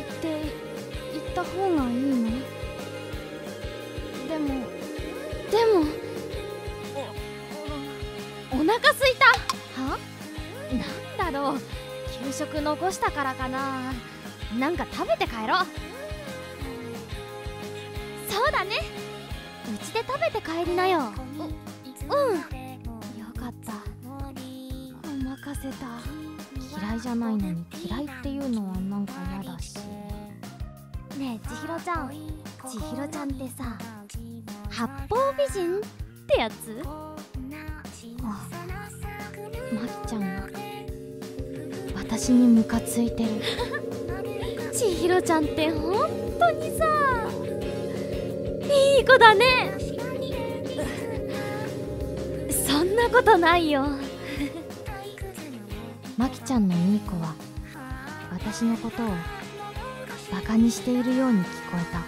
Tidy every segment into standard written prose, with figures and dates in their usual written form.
って言った方がいいの？でもお腹すいた。は？なんだろう、給食残したからかな。なんか食べて帰ろう。そうだね、うちで食べて帰りなよ。うん、よかった、ごまかせた。嫌いじゃないのに嫌いっていうのはなんか嫌だし。ねえ千尋ちゃん、千尋ちゃんってさ、八方美人ってやつ？あ、まきちゃんが私にムカついてる。千尋ちゃんってほんとにさ、いい子だね。そんなことないよ。まきちゃんのいい子は私のことをバカにしているように聞こえた。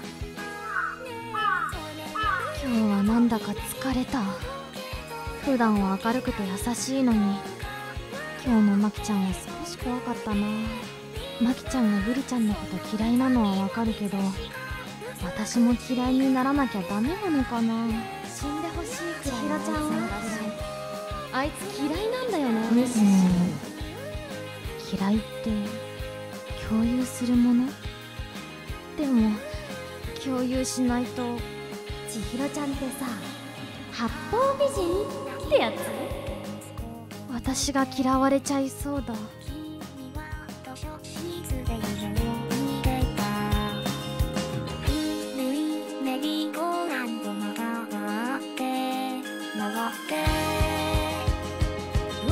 今日はなんだか疲れた。普段は明るくて優しいのに、今日のまきちゃんは少し怖かったな。まきちゃんがブリちゃんのこと嫌いなのはわかるけど、私も嫌いにならなきゃダメなのかな。死んでほしいくらいのちゃんはあいつ嫌いなんだよね。嫌いって共有するもの？でも共有しないと。千尋ちゃんってさ、八方美人ってやつ？私が嫌われちゃいそうだ。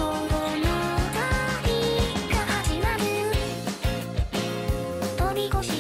「